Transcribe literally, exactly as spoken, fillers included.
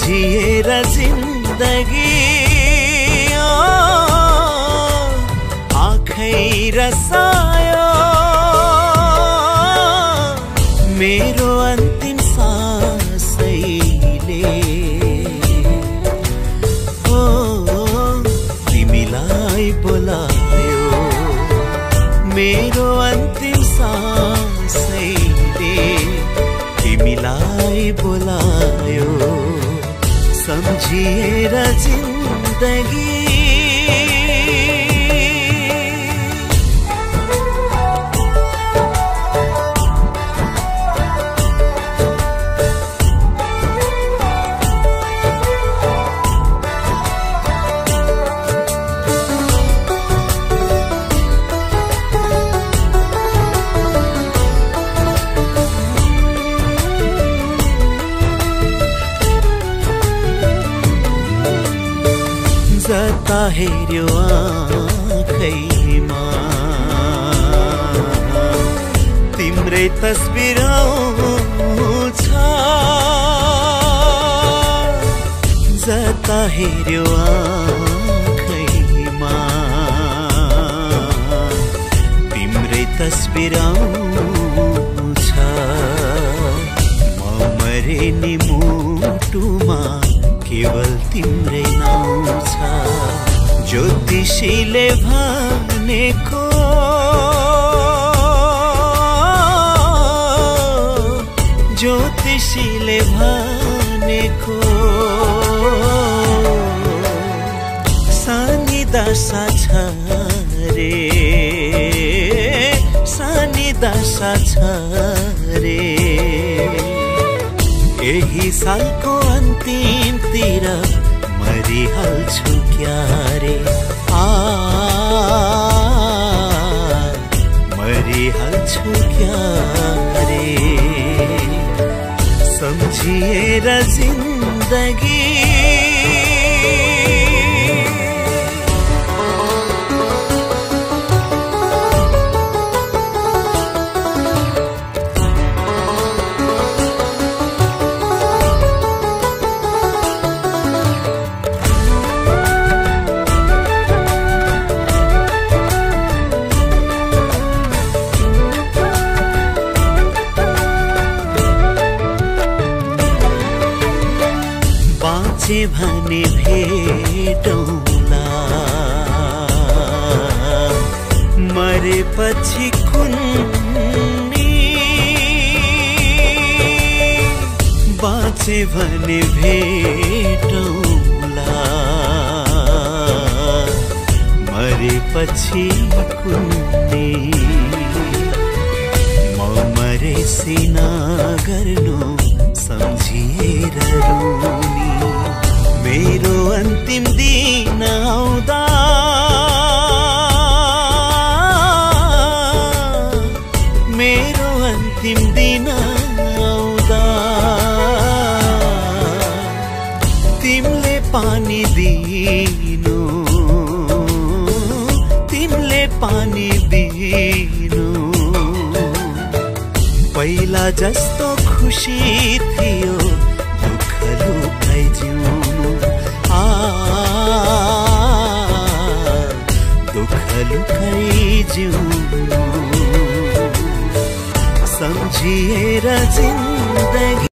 सम्झिएर जिन्दगी आँखै रसायो मेरो अन्तिम सासैले हो तिमीलाई बोलायो मेरो अन्तिम सासैले तिमीलाई बोलायो सम्झिएर जिन्दगी जता हेर्यो आँखैमा तिम्रै तस्बिर आउँछ जता हेर्यो आँखैमा तिम्रै तस्बिर आउँछ म मरे नि मुटुमा केवल तिम्रै नाउँ छ ज्योतिषीले भनेको ज्योतिषीले भनेको सानी दशा छ रे सानी दशा छ रे यही सालको अन्तिमतिर मरिहाल्छु क्यारे आ मरिहाल्छु क्यारे सम्झिएर जिन्दगी बाँचे भने भेटौँला मरेपछि कुन्नी बाँचे भने भेटौँला मरेपछि कुन्नी म मरेसी नगर्नु सम्झिएर रुनी मेरो अन्तिम दिन आउँदा मेरो अन्तिम दिन आउँदा तिमीले पानी दिनु तिमीले पानी दिनु पहिला जस्तो खुसी थियो दुःख लुकाइ जिउनु आ दुःख लुकाइ जिउनु सम्झिएर जिन्दगी